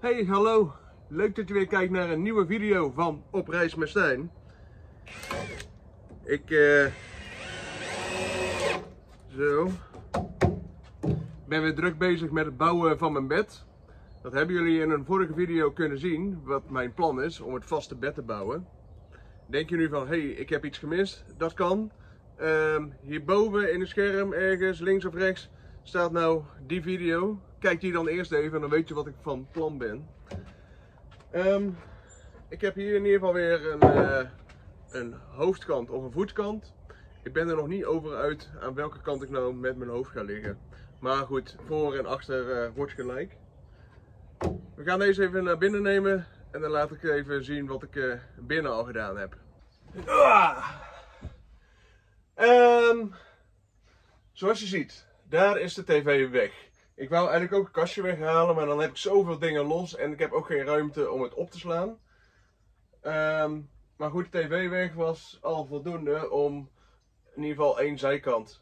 Hey, hallo. Leuk dat je weer kijkt naar een nieuwe video van Op Reis met Stijn. Ik ben weer druk bezig met het bouwen van mijn bed. Dat hebben jullie in een vorige video kunnen zien, wat mijn plan is om het vaste bed te bouwen. Denk je nu van, hey, ik heb iets gemist? Dat kan. Hierboven in het scherm, ergens links of rechts, staat nou die video. Kijk die dan eerst even en dan weet je wat ik van plan ben. Ik heb hier in ieder geval weer een hoofdkant of een voetkant. Ik ben er nog niet over uit aan welke kant ik nou met mijn hoofd ga liggen. Maar goed, voor en achter wordt gelijk. We gaan deze even naar binnen nemen en dan laat ik even zien wat ik binnen al gedaan heb. Zoals je ziet, daar is de tv weg. Ik wou eigenlijk ook een kastje weghalen, maar dan heb ik zoveel dingen los en ik heb ook geen ruimte om het op te slaan. Maar goed, de tv weg was al voldoende om in ieder geval één zijkant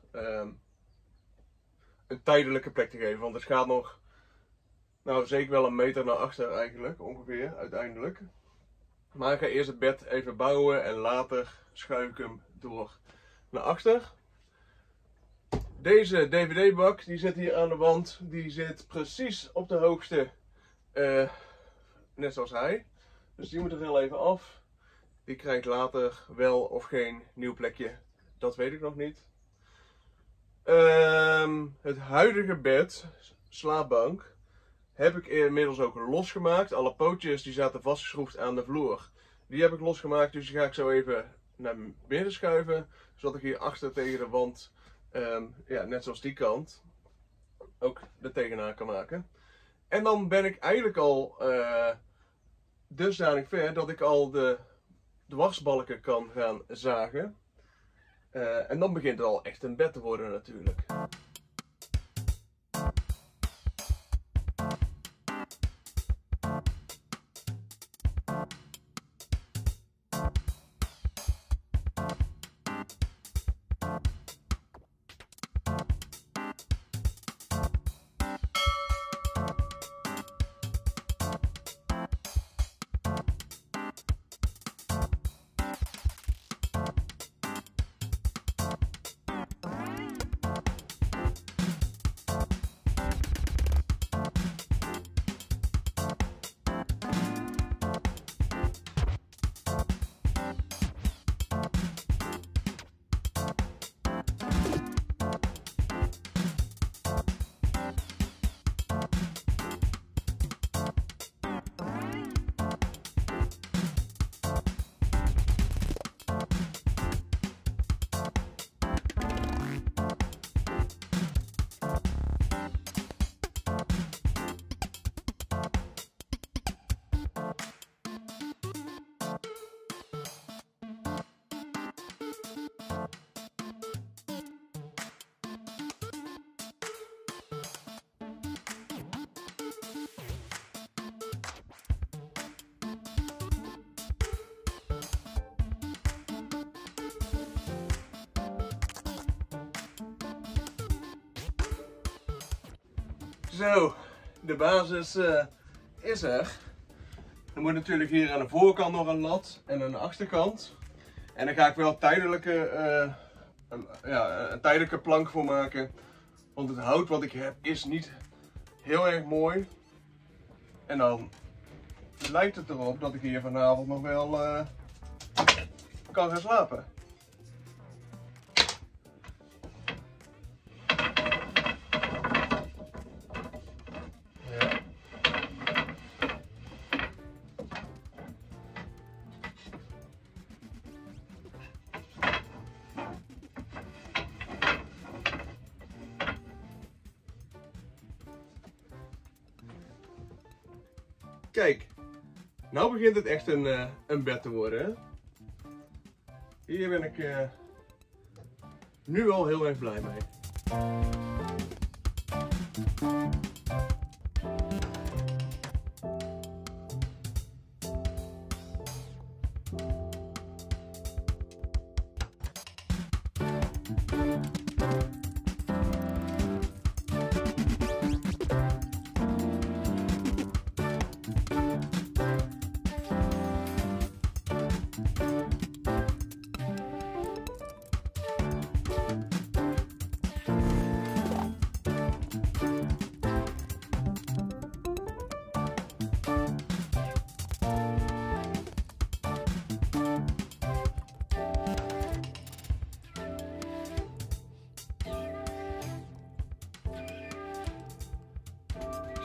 een tijdelijke plek te geven. Want het gaat nog, nou zeker wel een meter naar achter eigenlijk, ongeveer, uiteindelijk. Maar ik ga eerst het bed even bouwen en later schuif ik hem door naar achter. Deze DVD-bak die zit hier aan de wand, die zit precies op de hoogste, net zoals hij. Dus die moet er heel even af. Die krijgt later wel of geen nieuw plekje, dat weet ik nog niet. Het huidige bed, slaapbank, heb ik inmiddels ook losgemaakt. Alle pootjes die zaten vastgeschroefd aan de vloer, die heb ik losgemaakt. Dus die ga ik zo even naar binnen schuiven, zodat ik hier achter tegen de wand, ja, net zoals die kant, ook er tegenaan kan maken. En dan ben ik eigenlijk al dusdanig ver dat ik al de dwarsbalken kan gaan zagen. En dan begint het al echt een bed te worden natuurlijk. Zo, de basis is er. Er moet natuurlijk hier aan de voorkant nog een lat en aan de achterkant. En daar ga ik wel een tijdelijke plank voor maken. Want het hout wat ik heb is niet heel erg mooi. En dan lijkt het erop dat ik hier vanavond nog wel kan gaan slapen. Kijk, nou begint het echt een bed te worden. Hè? Hier ben ik nu al heel erg blij mee.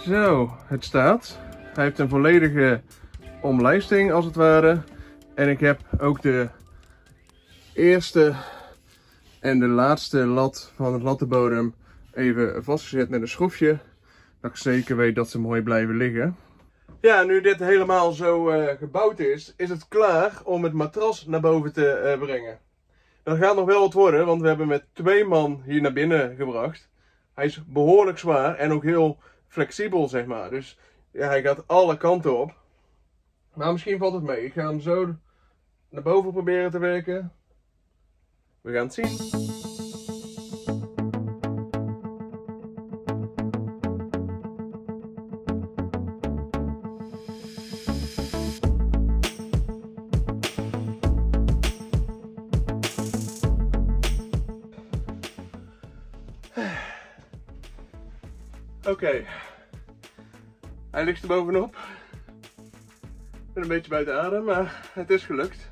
Zo, het staat. Hij heeft een volledige omlijsting als het ware. En ik heb ook de eerste en de laatste lat van het lattenbodem even vastgezet met een schroefje. Dat ik zeker weet dat ze mooi blijven liggen. Ja, nu dit helemaal zo gebouwd is, is het klaar om het matras naar boven te brengen. Dat gaat nog wel wat worden, want we hebben met 2 man hier naar binnen gebracht. Hij is behoorlijk zwaar en ook heel flexibel, zeg maar. Dus ja, hij gaat alle kanten op. Maar misschien valt het mee. Ik ga hem zo naar boven proberen te werken. We gaan het zien. Oké, hij ligt er bovenop. Ik ben een beetje buiten adem, maar het is gelukt.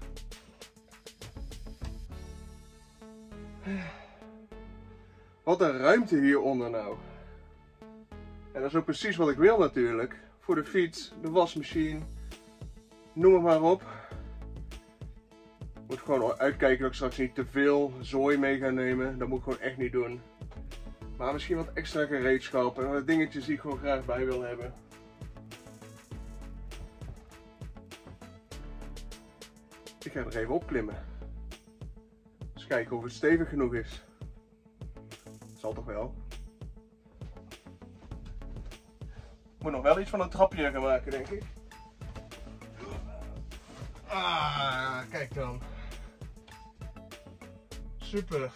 Wat een ruimte hieronder nou. En dat is ook precies wat ik wil natuurlijk. Voor de fiets, de wasmachine, noem het maar op. Ik moet gewoon uitkijken dat ik straks niet te veel zooi mee ga nemen. Dat moet ik gewoon echt niet doen. Maar misschien wat extra gereedschappen en wat dingetjes die ik gewoon graag bij wil hebben. Ik ga er even op klimmen. Eens kijken of het stevig genoeg is. Zal toch wel. Ik moet nog wel iets van een trapje gaan maken, denk ik. Ah, kijk dan. Super.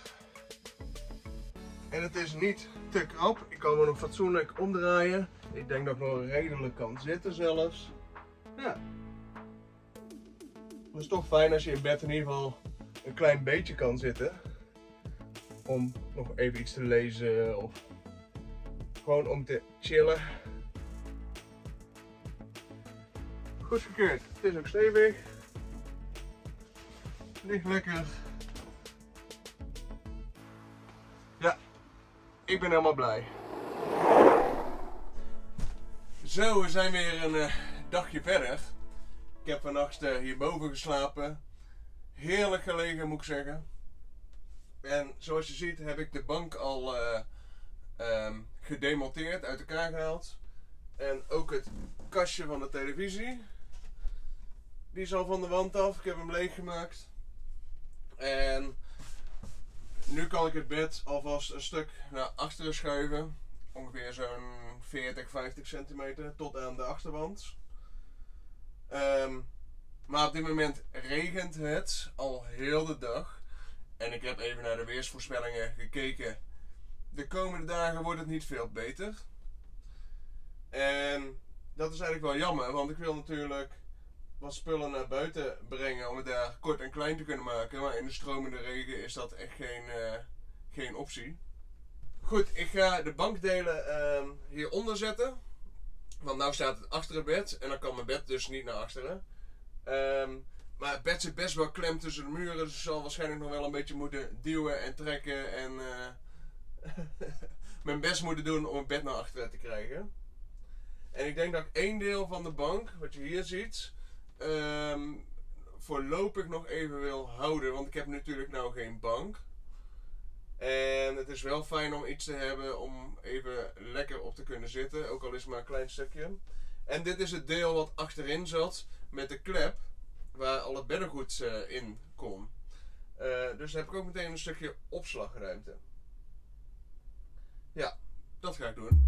En het is niet te krap. Ik kan me nog fatsoenlijk omdraaien. Ik denk dat ik nog redelijk kan zitten zelfs. Ja. Het is toch fijn als je in bed in ieder geval een klein beetje kan zitten. Om nog even iets te lezen of gewoon om te chillen. Goed gekeurd. Het is ook stevig. Ligt lekker. Ja, ik ben helemaal blij. Zo, we zijn weer een dagje verder. Ik heb vannacht hierboven geslapen. Heerlijk gelegen, moet ik zeggen. En zoals je ziet heb ik de bank al gedemonteerd, uit elkaar gehaald. En ook het kastje van de televisie. Die is al van de wand af. Ik heb hem leeggemaakt. En nu kan ik het bed alvast een stuk naar achteren schuiven. Ongeveer zo'n 40-50 centimeter tot aan de achterwand. Maar op dit moment regent het al heel de dag. En ik heb even naar de weersvoorspellingen gekeken. De komende dagen wordt het niet veel beter. En dat is eigenlijk wel jammer, want ik wil natuurlijk wat spullen naar buiten brengen om het daar kort en klein te kunnen maken. Maar in de stromende regen is dat echt geen optie. Goed, ik ga de bankdelen hieronder zetten. Want nu staat het achter het bed en dan kan mijn bed dus niet naar achteren. Maar het bed zit best wel klem tussen de muren, dus ik zal waarschijnlijk nog wel een beetje moeten duwen en trekken en mijn best moeten doen om het bed naar achteren te krijgen. En ik denk dat ik één deel van de bank, wat je hier ziet, voorlopig nog even wil houden, want ik heb natuurlijk nou geen bank. En het is wel fijn om iets te hebben om even lekker op te kunnen zitten, ook al is het maar een klein stukje. En dit is het deel wat achterin zat met de klep, waar al het beddengoed in kon. Dus dan heb ik ook meteen een stukje opslagruimte. Ja, dat ga ik doen.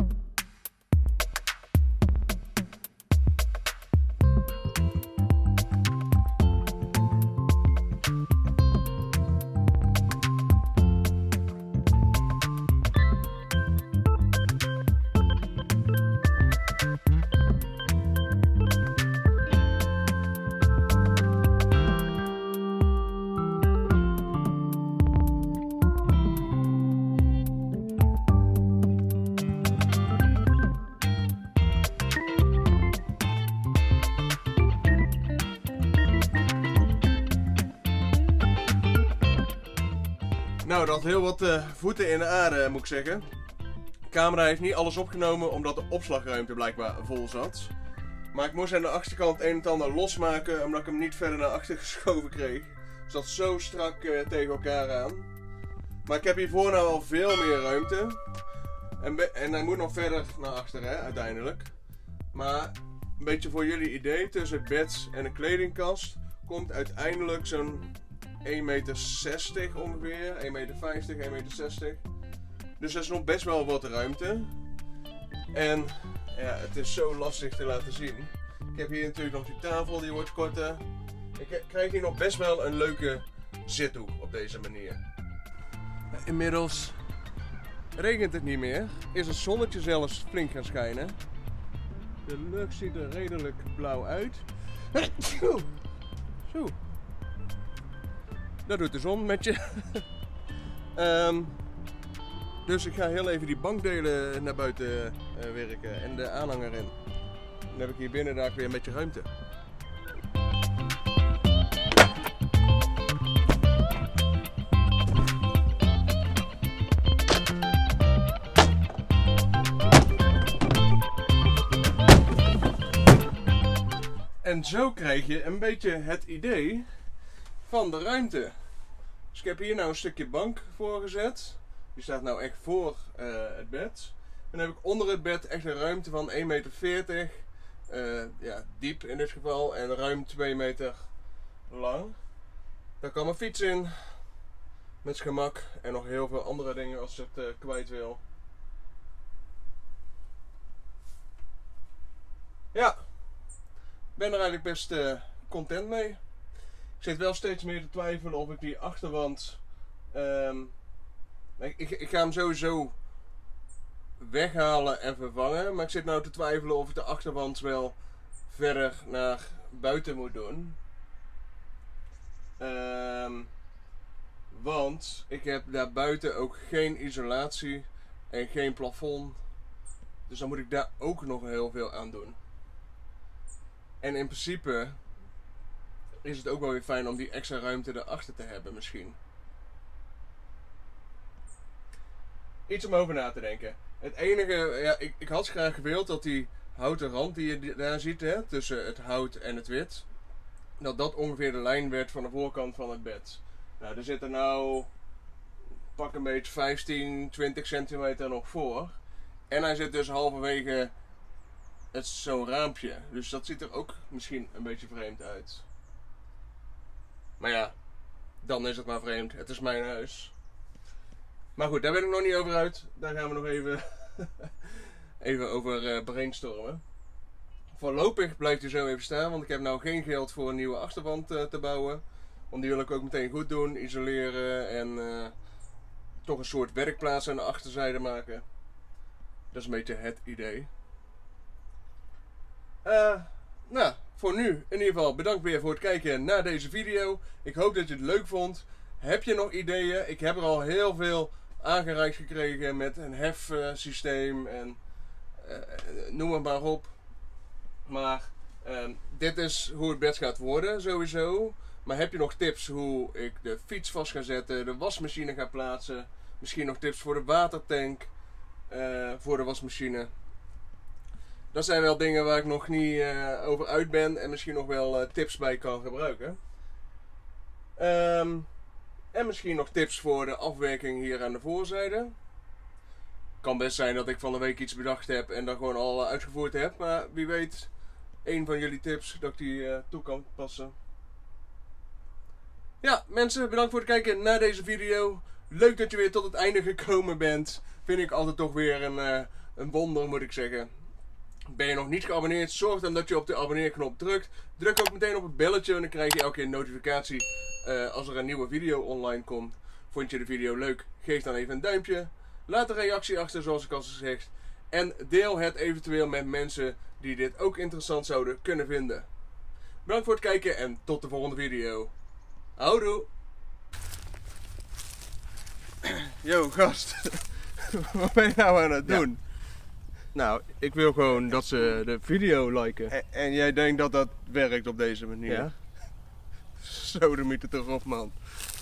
Nou, dat had heel wat voeten in de aarde, moet ik zeggen. Ik camera heeft niet alles opgenomen omdat de opslagruimte blijkbaar vol zat. Maar ik moest aan de achterkant een en ander losmaken omdat ik hem niet verder naar achter geschoven kreeg. Het zat zo strak tegen elkaar aan. Maar ik heb hiervoor nou al veel meer ruimte. En hij moet nog verder naar achter, hè, uiteindelijk. Maar een beetje voor jullie idee, tussen het bed en de kledingkast komt uiteindelijk zo'n 1,60 meter ongeveer. 1,50 meter, 1,60 meter. Dus dat is nog best wel wat ruimte. En ja, het is zo lastig te laten zien. Ik heb hier natuurlijk nog die tafel, die wordt korter. Ik krijg hier nog best wel een leuke zithoek op deze manier. Inmiddels regent het niet meer. Is het zonnetje zelfs flink gaan schijnen. De lucht ziet er redelijk blauw uit. Zo. Dat doet de zon met je. Dus ik ga heel even die bankdelen naar buiten werken en de aanhanger in. Dan heb ik hier binnen daar weer een beetje ruimte. En zo krijg je een beetje het idee van de ruimte. Dus ik heb hier nou een stukje bank voor gezet. Die staat nou echt voor het bed. En dan heb ik onder het bed echt een ruimte van 1,40 meter. Ja, diep in dit geval. En ruim 2 meter lang. Daar kan mijn fiets in. Met gemak. En nog heel veel andere dingen als ik het kwijt wil. Ja. Ik ben er eigenlijk best content mee. Ik zit wel steeds meer te twijfelen of ik die achterwand... Ik ga hem sowieso weghalen en vervangen. Maar ik zit nou te twijfelen of ik de achterwand wel verder naar buiten moet doen. Want ik heb daar buiten ook geen isolatie en geen plafond. Dus dan moet ik daar ook nog heel veel aan doen. En in principe is het ook wel weer fijn om die extra ruimte erachter te hebben misschien. Iets om over na te denken. Het enige, ja, ik had graag gewild dat die houten rand die je daar ziet, hè, tussen het hout en het wit, dat ongeveer de lijn werd van de voorkant van het bed. Nou, er zit er nou pak een beetje 15, 20 centimeter nog voor. En hij zit dus halverwege zo'n raampje. Dus dat ziet er ook misschien een beetje vreemd uit. Maar ja, dan is het maar vreemd. Het is mijn huis. Maar goed, daar ben ik nog niet over uit. Daar gaan we nog even over brainstormen. Voorlopig blijft hij zo even staan, want ik heb nou geen geld voor een nieuwe achterwand te bouwen. Want die wil ik ook meteen goed doen, isoleren en toch een soort werkplaats aan de achterzijde maken. Dat is een beetje het idee. Nou, voor nu in ieder geval bedankt weer voor het kijken naar deze video. Ik hoop dat je het leuk vond. Heb je nog ideeën? Ik heb er al heel veel aangereikt gekregen met een hefsysteem en noem het maar op. Maar dit is hoe het bed gaat worden sowieso. Maar heb je nog tips hoe ik de fiets vast ga zetten, de wasmachine ga plaatsen? Misschien nog tips voor de watertank, voor de wasmachine? Dat zijn wel dingen waar ik nog niet over uit ben en misschien nog wel tips bij kan gebruiken. En misschien nog tips voor de afwerking hier aan de voorzijde. Kan best zijn dat ik van de week iets bedacht heb en dat gewoon al uitgevoerd heb. Maar wie weet, een van jullie tips dat ik die toe kan passen. Ja, mensen, bedankt voor het kijken naar deze video. Leuk dat je weer tot het einde gekomen bent. Vind ik altijd toch weer een wonder, moet ik zeggen. Ben je nog niet geabonneerd, zorg dan dat je op de abonneerknop drukt. Druk ook meteen op het belletje en dan krijg je elke keer een notificatie als er een nieuwe video online komt. Vond je de video leuk? Geef dan even een duimpje. Laat een reactie achter zoals ik al gezegd. En deel het eventueel met mensen die dit ook interessant zouden kunnen vinden. Bedankt voor het kijken en tot de volgende video. Houdoe! Yo gast, wat ben je nou aan het doen? Ja. Nou, ik wil gewoon dat ze de video liken. En jij denkt dat dat werkt op deze manier? Ja. Zo, de mythe toch op, man.